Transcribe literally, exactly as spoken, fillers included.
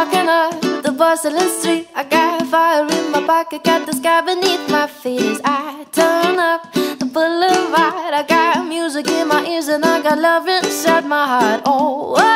walking up the bustling street, I got fire in my pocket, got the sky beneath my feet. As I turn up the boulevard, I got music in my ears and I got love inside my heart. Oh,